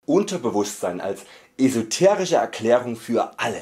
Unterbewusstsein als esoterische Erklärung für alles.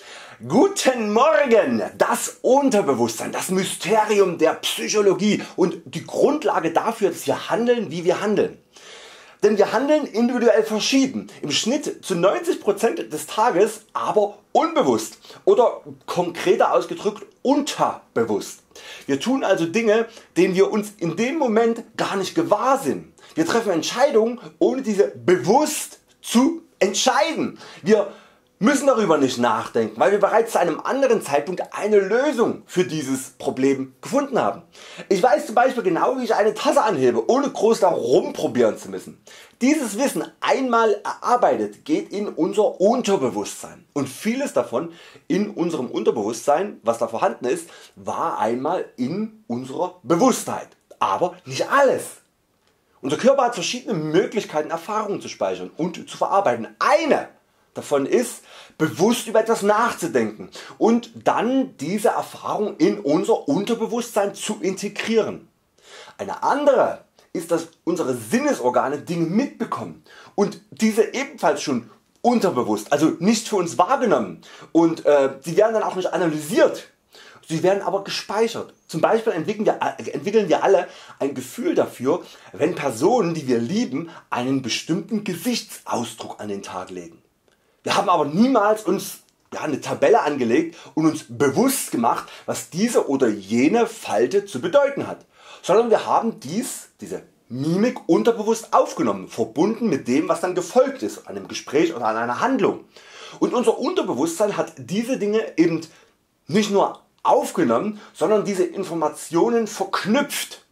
Guten Morgen! Das Unterbewusstsein, das Mysterium der Psychologie und die Grundlage dafür, dass wir handeln, wie wir handeln. Denn wir handeln individuell verschieden, im Schnitt zu 90% des Tages aber unbewusst oder konkreter ausgedrückt unterbewusst. Wir tun also Dinge, denen wir uns in dem Moment gar nicht gewahr sind. Wir treffen Entscheidungen ohne diese bewusst zu entscheiden. Wir müssen darüber nicht nachdenken, weil wir bereits zu einem anderen Zeitpunkt eine Lösung für dieses Problem gefunden haben. Ich weiß zum Beispiel genau, wie ich eine Tasse anhebe, ohne groß darum probieren zu müssen. Dieses Wissen einmal erarbeitet geht in unser Unterbewusstsein und vieles davon in unserem Unterbewusstsein, was da vorhanden ist, war einmal in unserer Bewusstheit, aber nicht alles. Unser Körper hat verschiedene Möglichkeiten, Erfahrungen zu speichern und zu verarbeiten. Eine davon ist, bewusst über etwas nachzudenken und dann diese Erfahrung in unser Unterbewusstsein zu integrieren. Eine andere ist, dass unsere Sinnesorgane Dinge mitbekommen und diese ebenfalls schon unterbewusst, also nicht für uns wahrgenommen, und sie werden dann auch nicht analysiert, sie werden aber gespeichert. Zum Beispiel entwickeln wir alle ein Gefühl dafür, wenn Personen, die wir lieben, einen bestimmten Gesichtsausdruck an den Tag legen. Wir haben aber niemals uns eine Tabelle angelegt und uns bewusst gemacht, was diese oder jene Falte zu bedeuten hat, sondern wir haben diese Mimik unterbewusst aufgenommen, verbunden mit dem, was dann gefolgt ist, an einem Gespräch oder an einer Handlung. Und unser Unterbewusstsein hat diese Dinge eben nicht nur aufgenommen, sondern diese Informationen verknüpft.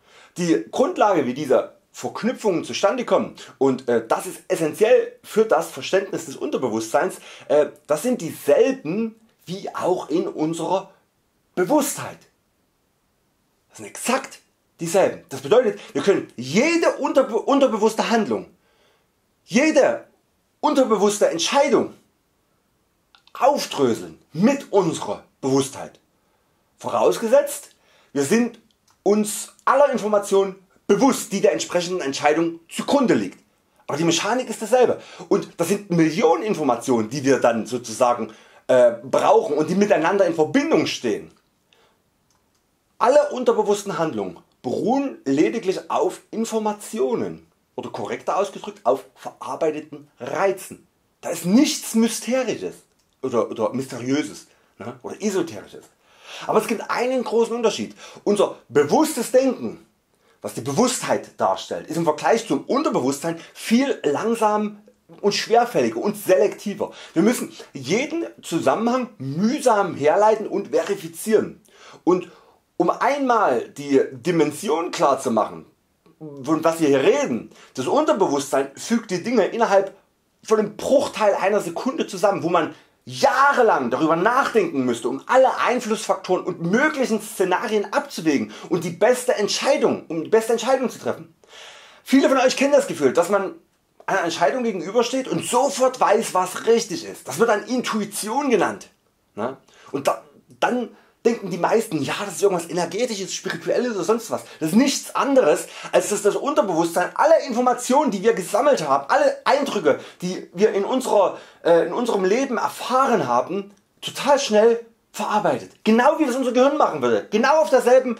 Die Grundlage, wie diese Verknüpfungen zustande kommen, und das ist essentiell für das Verständnis des Unterbewusstseins, das sind dieselben wie auch in unserer Bewusstheit. Das sind exakt dieselben. Das bedeutet, wir können jede unterbewusste Handlung, jede unterbewusste Entscheidung aufdröseln mit unserer Bewusstheit. Vorausgesetzt, wir sind uns aller Informationen bewusst, die der entsprechenden Entscheidung zugrunde liegt. Aber die Mechanik ist dasselbe und das sind Millionen Informationen, die wir dann sozusagen brauchen und die miteinander in Verbindung stehen. Alle unterbewussten Handlungen beruhen lediglich auf Informationen oder korrekter ausgedrückt auf verarbeiteten Reizen. Da ist nichts Mysterisches oder Mysteriöses, ne, oder Esoterisches. Aber es gibt einen großen Unterschied. Unser bewusstes Denken, was die Bewusstheit darstellt, ist im Vergleich zum Unterbewusstsein viel langsamer und schwerfälliger und selektiver. Wir müssen jeden Zusammenhang mühsam herleiten und verifizieren. Und um einmal die Dimension klar zu machen, von was wir hier reden, das Unterbewusstsein fügt die Dinge innerhalb von einem Bruchteil einer Sekunde zusammen, wo man jahrelang darüber nachdenken müsste, um alle Einflussfaktoren und möglichen Szenarien abzuwägen und die beste Entscheidung zu treffen. Viele von Euch kennen das Gefühl, dass man einer Entscheidung gegenübersteht und sofort weiß, was richtig ist. Das wird dann Intuition genannt. Und dann denken die meisten, ja, das ist irgendwas Energetisches, Spirituelles oder sonst was. Das ist nichts anderes, als dass das Unterbewusstsein alle Informationen, die wir gesammelt haben, alle Eindrücke, die wir in unserem Leben erfahren haben, total schnell verarbeitet. Genau wie das unser Gehirn machen würde. Genau auf derselben,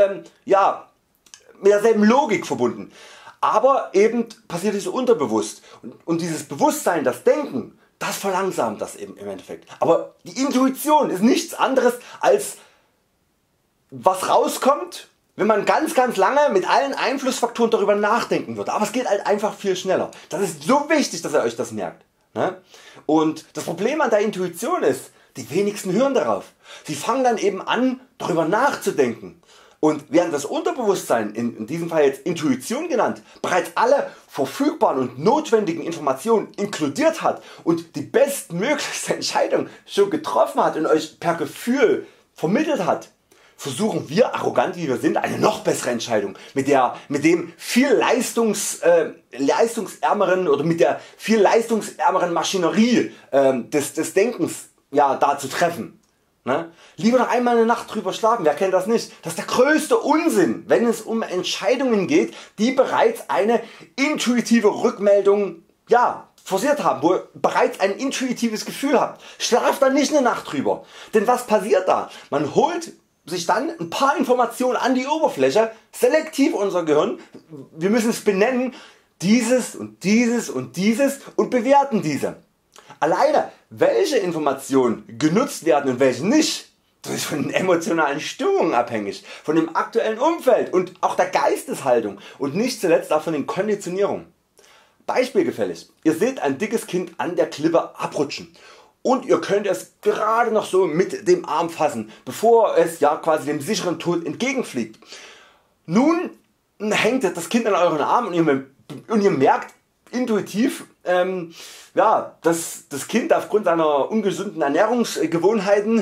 mit derselben Logik verbunden. Aber eben passiert es unterbewusst. Und dieses Bewusstsein, das Denken, das verlangsamt das eben im Endeffekt. Aber die Intuition ist nichts anderes als was rauskommt, wenn man ganz lange mit allen Einflussfaktoren darüber nachdenken würde. Aber es geht halt einfach viel schneller. Das ist so wichtig, dass ihr Euch das merkt. Und das Problem an der Intuition ist, die wenigsten hören darauf. Sie fangen dann eben an, darüber nachzudenken. Und während das Unterbewusstsein, in diesem Fall jetzt Intuition genannt, bereits alle verfügbaren und notwendigen Informationen inkludiert hat und die bestmöglichste Entscheidung schon getroffen hat und Euch per Gefühl vermittelt hat, versuchen wir, arrogant wie wir sind, eine noch bessere Entscheidung mit dem viel leistungsärmeren oder mit der viel leistungsärmeren Maschinerie des Denkens da zu treffen. Lieber noch einmal eine Nacht drüber schlafen, wer kennt das nicht? Das ist der größte Unsinn, wenn es um Entscheidungen geht, die bereits eine intuitive Rückmeldung forciert haben, wo ihr bereits ein intuitives Gefühl habt. Schlaft dann nicht eine Nacht drüber. Denn was passiert da? Man holt sich dann ein paar Informationen an die Oberfläche, selektiv unser Gehirn, wir müssen es benennen, dieses und dieses und dieses und bewerten diese. Alleine welche Informationen genutzt werden und welche nicht, das ist von den emotionalen Stimmungen abhängig, von dem aktuellen Umfeld und auch der Geisteshaltung und nicht zuletzt auch von den Konditionierungen. Beispielgefällig, ihr seht ein dickes Kind an der Klippe abrutschen und ihr könnt es gerade noch so mit dem Arm fassen, bevor es quasi dem sicheren Tod entgegenfliegt. Nun hängt das Kind an euren Arm und ihr merkt intuitiv, dass das Kind aufgrund seiner ungesunden Ernährungsgewohnheiten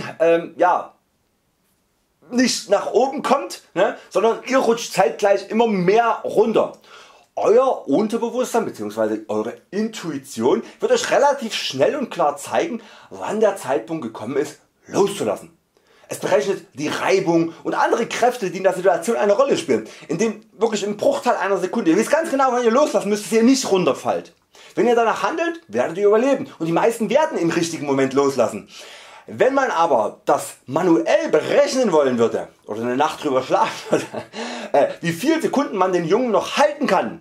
nicht nach oben kommt, sondern ihr rutscht zeitgleich immer mehr runter. Euer Unterbewusstsein bzw. eure Intuition wird Euch relativ schnell und klar zeigen, wann der Zeitpunkt gekommen ist, loszulassen. Es berechnet die Reibung und andere Kräfte, die in der Situation eine Rolle spielen, indem wirklich im Bruchteil einer Sekunde, ihr wisst ganz genau, wann ihr loslassen müsst, dass ihr nicht runterfallt. Wenn ihr danach handelt, werdet ihr überleben und die meisten werden im richtigen Moment loslassen. Wenn man aber das manuell berechnen wollen würde oder eine Nacht drüber schlafen würde, wie viele Sekunden man den Jungen noch halten kann,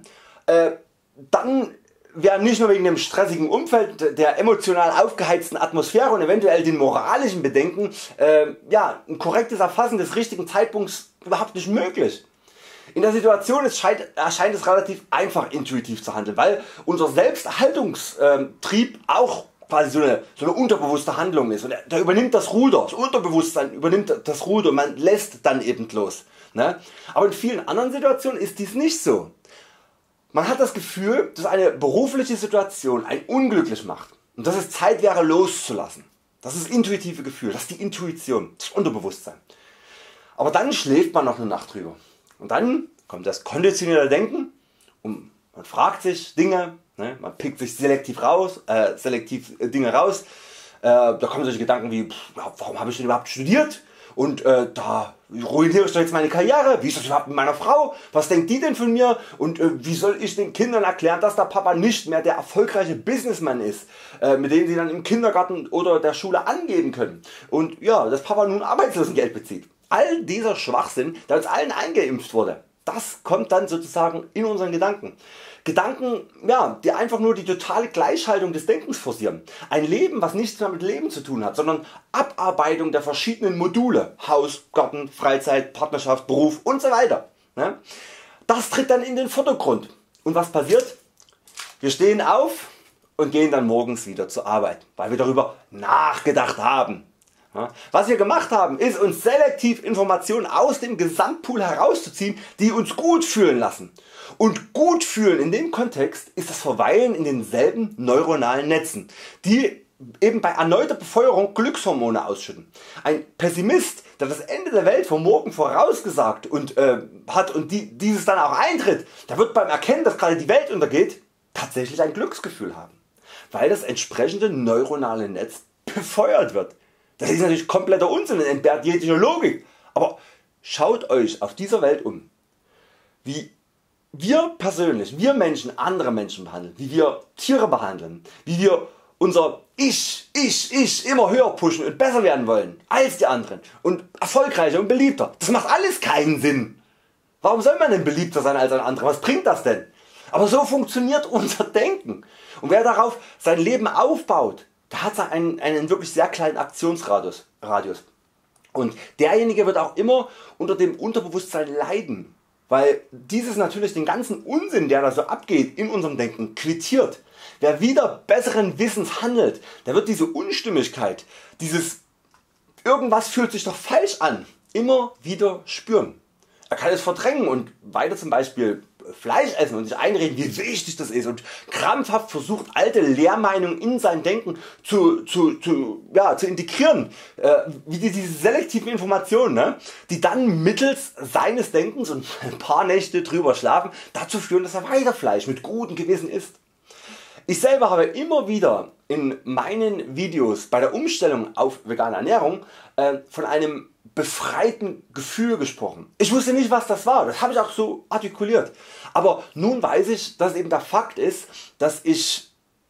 dann wäre nicht nur wegen dem stressigen Umfeld, der emotional aufgeheizten Atmosphäre und eventuell den moralischen Bedenken ein korrektes Erfassen des richtigen Zeitpunkts überhaupt nicht möglich. In der Situation erscheint es relativ einfach intuitiv zu handeln, weil unser Selbsterhaltungstrieb auch quasi so eine unterbewusste Handlung ist und da übernimmt das Ruder, das Unterbewusstsein übernimmt das Ruder und man lässt dann eben los. Aber in vielen anderen Situationen ist dies nicht so. Man hat das Gefühl, dass eine berufliche Situation einen unglücklich macht und dass es Zeit wäre loszulassen. Das ist das intuitive Gefühl, das ist die Intuition, das Unterbewusstsein. Aber dann schläft man noch eine Nacht drüber und dann kommt das konditionierte Denken und man fragt sich Dinge, man pickt sich selektiv Dinge raus, da kommen solche Gedanken wie, warum habe ich denn überhaupt studiert? Und da ruiniere ich doch jetzt meine Karriere, wie ist das überhaupt mit meiner Frau, was denkt die denn von mir und wie soll ich den Kindern erklären, dass der Papa nicht mehr der erfolgreiche Businessman ist, mit dem sie dann im Kindergarten oder der Schule angeben können und dass Papa nun Arbeitslosengeld bezieht. All dieser Schwachsinn, der uns allen eingeimpft wurde, das kommt dann sozusagen in unseren Gedanken. Gedanken, die einfach nur die totale Gleichhaltung des Denkens forcieren. Ein Leben, was nichts mehr mit Leben zu tun hat, sondern Abarbeitung der verschiedenen Module, Haus, Garten, Freizeit, Partnerschaft, Beruf und so weiter. Das tritt dann in den Vordergrund. Und was passiert? Wir stehen auf und gehen dann morgens wieder zur Arbeit, weil wir darüber nachgedacht haben. Was wir gemacht haben, ist uns selektiv Informationen aus dem Gesamtpool herauszuziehen, die uns gut fühlen lassen. Und gut fühlen in dem Kontext ist das Verweilen in denselben neuronalen Netzen, die eben bei erneuter Befeuerung Glückshormone ausschütten. Ein Pessimist, der das Ende der Welt vom Morgen vorausgesagt hat und dieses dann auch eintritt, der wird beim Erkennen, dass gerade die Welt untergeht, tatsächlich ein Glücksgefühl haben, weil das entsprechende neuronale Netz befeuert wird. Das ist natürlich kompletter Unsinn und entbehrt jeglicher Logik, aber schaut Euch auf dieser Welt um, wie wir persönlich, wir Menschen andere Menschen behandeln, wie wir Tiere behandeln, wie wir unser Ich immer höher pushen und besser werden wollen als die anderen und erfolgreicher und beliebter. Das macht alles keinen Sinn. Warum soll man denn beliebter sein als ein anderer? Was bringt das denn? Aber so funktioniert unser Denken und wer darauf sein Leben aufbaut, der hat einen wirklich sehr kleinen Aktionsradius und derjenige wird auch immer unter dem Unterbewusstsein leiden, weil dieses natürlich den ganzen Unsinn, der da so abgeht in unserem Denken, quittiert. Wer wieder besseren Wissens handelt, der wird diese Unstimmigkeit, dieses irgendwas fühlt sich doch falsch an, immer wieder spüren. Er kann es verdrängen und weiter zum Beispiel Fleisch essen und sich einreden, wie wichtig das ist und krampfhaft versucht alte Lehrmeinungen in sein Denken zu integrieren, wie diese selektiven Informationen, die dann mittels seines Denkens und ein paar Nächte drüber schlafen dazu führen, dass er weiter Fleisch mit gutem Gewissen isst. Ich selber habe immer wieder in meinen Videos bei der Umstellung auf vegane Ernährung von einem befreiten Gefühl gesprochen. Ich wusste nicht was das war, das habe ich auch so artikuliert. Aber nun weiß ich, dass eben der Fakt ist, dass ich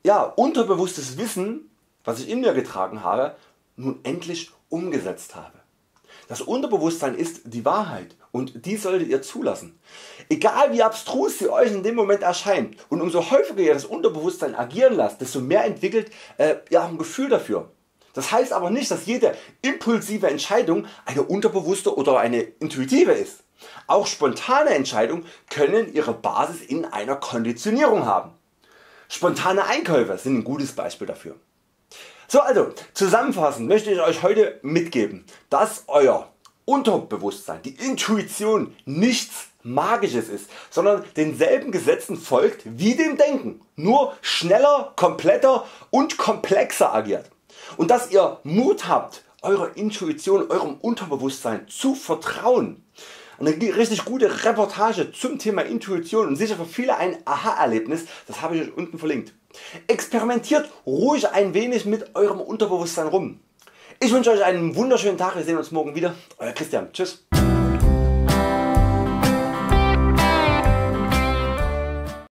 unterbewusstes Wissen, was ich in mir getragen habe, nun endlich umgesetzt habe. Das Unterbewusstsein ist die Wahrheit und die solltet ihr zulassen. Egal wie abstrus sie Euch in dem Moment erscheint, und umso häufiger ihr das Unterbewusstsein agieren lasst, desto mehr entwickelt ihr ein Gefühl dafür. Das heißt aber nicht, dass jede impulsive Entscheidung eine unterbewusste oder eine intuitive ist. Auch spontane Entscheidungen können ihre Basis in einer Konditionierung haben. Spontane Einkäufe sind ein gutes Beispiel dafür. So, also zusammenfassend möchte ich Euch heute mitgeben, dass Euer Unterbewusstsein, die Intuition, nichts Magisches ist, sondern denselben Gesetzen folgt wie dem Denken, nur schneller, kompletter und komplexer agiert. Und dass ihr Mut habt, eurer Intuition, eurem Unterbewusstsein zu vertrauen. Eine richtig gute Reportage zum Thema Intuition und sicher für viele ein Aha-Erlebnis, das habe ich Euch unten verlinkt. Experimentiert ruhig ein wenig mit eurem Unterbewusstsein rum. Ich wünsche Euch einen wunderschönen Tag, wir sehen uns morgen wieder. Euer Christian, tschüss.